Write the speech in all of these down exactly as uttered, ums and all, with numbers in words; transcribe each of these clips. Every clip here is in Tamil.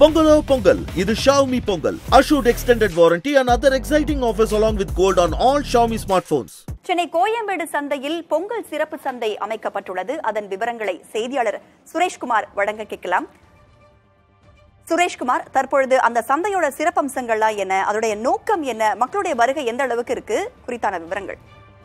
Pongalo Pongal, இது Xiaomi Pongal. Assured extended warranty and other exciting offers along with gold on all Xiaomi smartphones. Chennai Koyambedu சந்தையில் பொங்கல் சிறப்பு சந்தை அமைக்கப்பட்டுள்ளது. அதன் விவரங்களை செய்தியாளர் சுரேஷ்குமார் வழங்க கேட்கலாம். சுரேஷ்குமார், தற்பொழுது அந்த சந்தையோட சிறப்பம்சங்கள்லாம் என்ன, அதோடைய நோக்கம் என்ன, மக்களுடைய வருகை எந்த அளவுக்கு இருக்கு குறித்தான விவரங்கள்?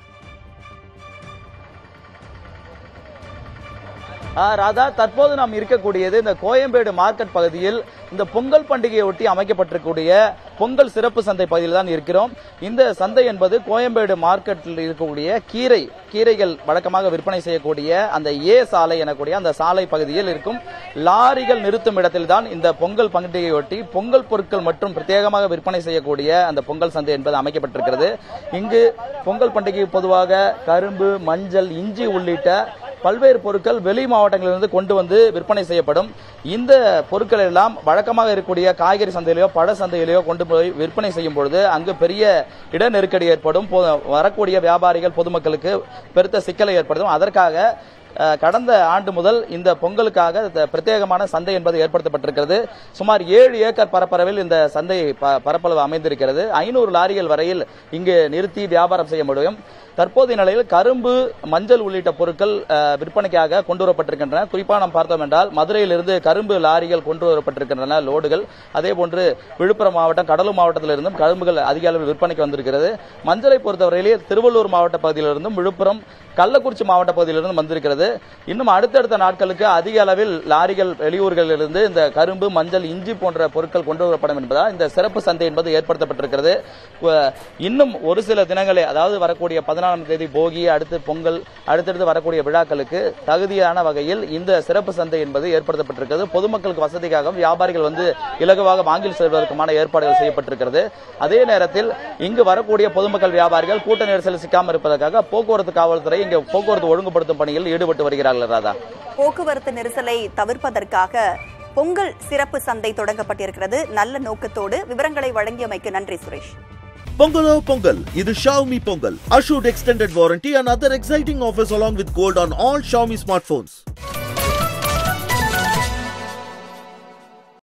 ராதா, தற்போது நாம் இருக்கக்கூடியது இந்த கோயம்பேடு மார்க்கெட் பகுதியில் இந்த பொங்கல் பண்டிகையை ஒட்டி அமைக்கப்பட்டிருக்கக்கூடிய பொங்கல் சிறப்பு சந்தை பகுதியில் தான் இருக்கிறோம். இந்த சந்தை என்பது கோயம்பேடு மார்க்கெட்டில் இருக்கக்கூடிய கீரை கீரைகள் வழக்கமாக விற்பனை செய்யக்கூடிய அந்த ஏ சாலை எனக்கூடிய அந்த சாலை பகுதியில் இருக்கும் லாரிகள் நிறுத்தும் இடத்தில் தான் இந்த பொங்கல் பண்டிகையை ஒட்டி பொங்கல் பொருட்கள் மற்றும் பிரத்யேகமாக விற்பனை செய்யக்கூடிய அந்த பொங்கல் சந்தை என்பது அமைக்கப்பட்டிருக்கிறது. இங்கு பொங்கல் பண்டிகை பொதுவாக கரும்பு, மஞ்சள், இஞ்சி உள்ளிட்ட பல்வேறு பொருட்கள் வெளி மாவட்டங்களிலிருந்து கொண்டு வந்து விற்பனை செய்யப்படும். இந்த பொருட்கள் எல்லாம் வழக்கமாக இருக்கக்கூடிய காய்கறி சந்தையிலேயோ பழ சந்தையிலேயோ கொண்டு போய் விற்பனை செய்யும் பொழுது அங்கு பெரிய இட நெருக்கடி ஏற்படும். வரக்கூடிய வியாபாரிகள் பொதுமக்களுக்கு பெருத்த சிக்கலை ஏற்படுத்தும். அதற்காக கடந்த ஆண்டு முதல் இந்த பொங்கலுக்காக பிரத்யேகமான சந்தை என்பது ஏற்படுத்தப்பட்டிருக்கிறது. சுமார் ஏழு ஏக்கர் பரப்பளவில் இந்த சந்தை பரப்பளவு அமைந்திருக்கிறது. ஐநூறு லாரிகள் வரையில் இங்கு நிறுத்தி வியாபாரம் செய்ய முடியும். தற்போதைய நிலையில் கரும்பு, மஞ்சள் உள்ளிட்ட பொருட்கள் விற்பனைக்காக கொண்டு வரப்பட்டிருக்கின்றன. குறிப்பாக நாம் பார்த்தோம் என்றால் மதுரையிலிருந்து கரும்பு லாரிகள் கொண்டு வரப்பட்டிருக்கின்றன லோடுகள். அதே போன்று விழுப்புரம் மாவட்டம், கடலூர் மாவட்டத்திலிருந்தும் கரும்புகள் அதிக அளவில் விற்பனைக்கு வந்திருக்கிறது. மஞ்சளை பொறுத்தவரையிலே திருவள்ளூர் மாவட்ட பகுதியிலிருந்தும் விழுப்புரம், கள்ளக்குறிச்சி மாவட்ட பகுதியிலிருந்து வந்திருக்கிறது. இன்னும் அடுத்தடுத்த நாட்களுக்கு அதிக அளவில் லாரிகள் வெளியூர்களிலிருந்து இந்த கரும்பு, மஞ்சள், இஞ்சி போன்ற பொருட்கள் கொண்டு வரப்படும் என்பதால் இந்த சிறப்பு சந்தை என்பது ஏற்படுத்தப்பட்டிருக்கிறது. இன்னும் ஒரு சில தினங்களே, அதாவது வரக்கூடிய பதினாலாம் தேதி போகி, அடுத்து பொங்கல், அடுத்தடுத்து வரக்கூடிய விழாக்களுக்கு தகுதியான வகையில் இந்த சிறப்பு சந்தை என்பது ஏற்படுத்தப்பட்டிருக்கிறது. பொதுமக்களுக்கு வசதிக்காகவும் வியாபாரிகள் வந்து இலகுவாக வாங்கி செல்வதற்குமான ஏற்பாடுகள் செய்யப்பட்டிருக்கிறது. அதே நேரத்தில் இங்கு வரக்கூடிய பொதுமக்கள் வியாபாரிகள் கூட்ட நெரிசல் சிக்காமல் இருப்பதற்காக போக்குவரத்து காவல்துறை இங்கு போக்குவரத்து ஒழுங்குபடுத்தும் பணியில் ஈடுபட்டு வருகிறார்கள். ராதா, போக்குவரத்து நெரிசலை தவிர்ப்பதற்காக பொங்கல் சிறப்பு சந்தை தொடங்கப்பட்டிருக்கிறது. நல்ல நோக்கத்தோடு விவரங்களை வழங்கியமைக்கு நன்றி சுரேஷ். Pongalo Pongal, இது Xiaomi Pongal. Assured extended warranty and other exciting offers along with gold on all Xiaomi smartphones.